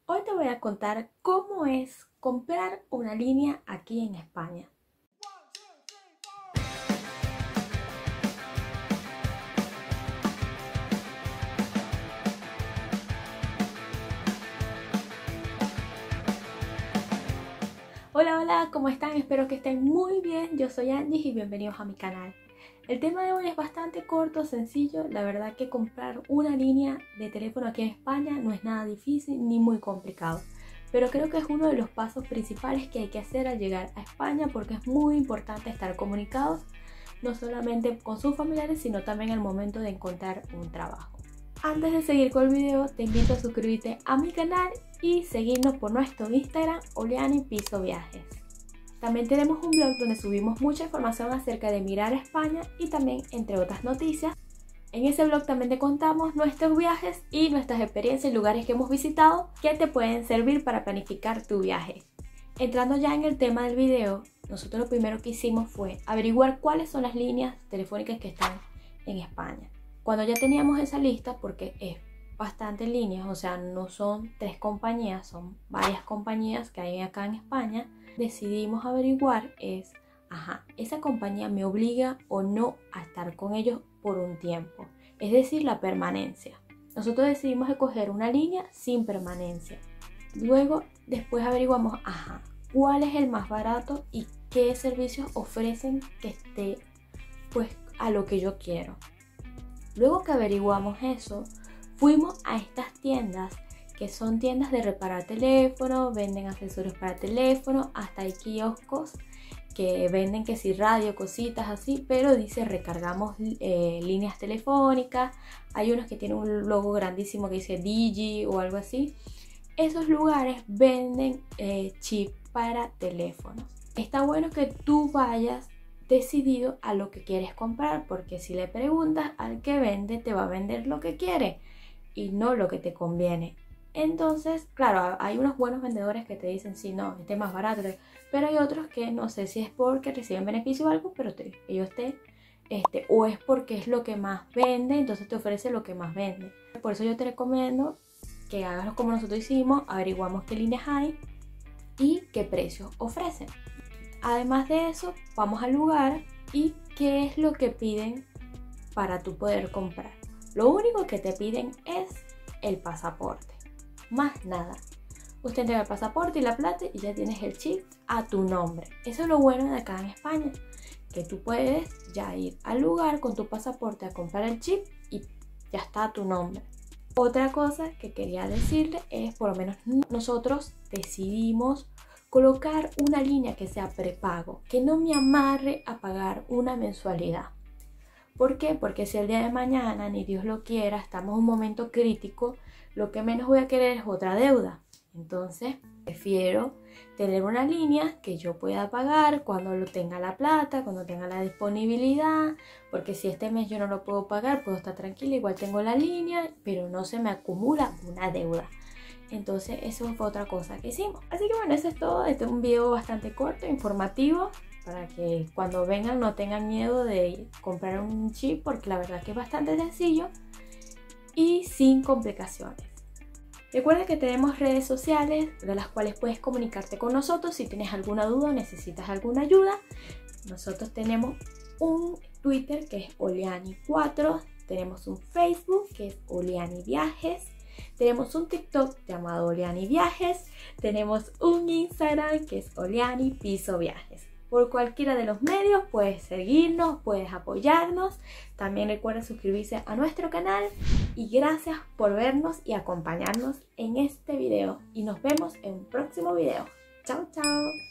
Hoy te voy a contar cómo es comprar una línea aquí en España. Hola, ¿cómo están? Espero que estén muy bien. Yo soy Angie y bienvenidos a mi canal. El tema de hoy es bastante corto, sencillo. La verdad que comprar una línea de teléfono aquí en España no es nada difícil ni muy complicado. Pero creo que es uno de los pasos principales que hay que hacer al llegar a España, porque es muy importante estar comunicados, no solamente con sus familiares, sino también al momento de encontrar un trabajo. Antes de seguir con el video, te invito a suscribirte a mi canal y seguirnos por nuestro Instagram, Oleani Piso Viajes. También tenemos un blog donde subimos mucha información acerca de mirar a España y también entre otras noticias. En ese blog también te contamos nuestros viajes y nuestras experiencias y lugares que hemos visitado que te pueden servir para planificar tu viaje. Entrando ya en el tema del video, nosotros lo primero que hicimos fue averiguar cuáles son las líneas telefónicas que están en España. Cuando ya teníamos esa lista, porque es bastantes líneas, o sea, no son 3 compañías, son varias compañías que hay acá en España, decidimos averiguar esa compañía me obliga o no a estar con ellos por un tiempo, es decir, la permanencia. Nosotros decidimos escoger una línea sin permanencia. Luego, después averiguamos, cuál es el más barato y qué servicios ofrecen que esté pues a lo que yo quiero. Luego que averiguamos eso, fuimos a estas tiendas que son tiendas de reparar teléfono, venden accesorios para teléfono, hasta hay kioscos que venden que si radio, cositas así, pero dice recargamos líneas telefónicas. Hay unos que tienen un logo grandísimo que dice Digi o algo así. Esos lugares venden chip para teléfonos. Está bueno que tú vayas decidido a lo que quieres comprar, porque si le preguntas al que vende, te va a vender lo que quiere y no lo que te conviene. Entonces, claro, hay unos buenos vendedores que te dicen, sí, no, este es más barato, pero hay otros que no sé si es porque reciben beneficio o algo, pero o es porque es lo que más vende, entonces te ofrece lo que más vende. Por eso yo te recomiendo que hagas como nosotros hicimos, averiguamos qué líneas hay y qué precios ofrecen. Además de eso, vamos al lugar y qué es lo que piden para tú poder comprar. Lo único que te piden es el pasaporte, más nada. Usted entrega el pasaporte y la plata y ya tienes el chip a tu nombre. Eso es lo bueno de acá en España, que tú puedes ya ir al lugar con tu pasaporte a comprar el chip y ya está a tu nombre. Otra cosa que quería decirle es, por lo menos nosotros decidimos colocar una línea que sea prepago, que no me amarre a pagar una mensualidad. ¿Por qué? Porque si el día de mañana, ni Dios lo quiera, estamos en un momento crítico, lo que menos voy a querer es otra deuda. Entonces, prefiero tener una línea que yo pueda pagar cuando lo tenga la plata, cuando tenga la disponibilidad, porque si este mes yo no lo puedo pagar, puedo estar tranquila, igual tengo la línea, pero no se me acumula una deuda. Entonces, eso fue otra cosa que hicimos. Así que bueno, eso es todo. Este es un video bastante corto, informativo, para que cuando vengan no tengan miedo de comprar un chip, porque la verdad que es bastante sencillo y sin complicaciones. Recuerda que tenemos redes sociales de las cuales puedes comunicarte con nosotros si tienes alguna duda o necesitas alguna ayuda. Nosotros tenemos un Twitter que es Oleani4, tenemos un Facebook que es Oleani Viajes, tenemos un TikTok llamado Oleani Viajes, tenemos un Instagram que es Oleani Piso Viajes. Por cualquiera de los medios puedes seguirnos, puedes apoyarnos. También recuerda suscribirse a nuestro canal y gracias por vernos y acompañarnos en este video. Y nos vemos en un próximo video. Chao, chao.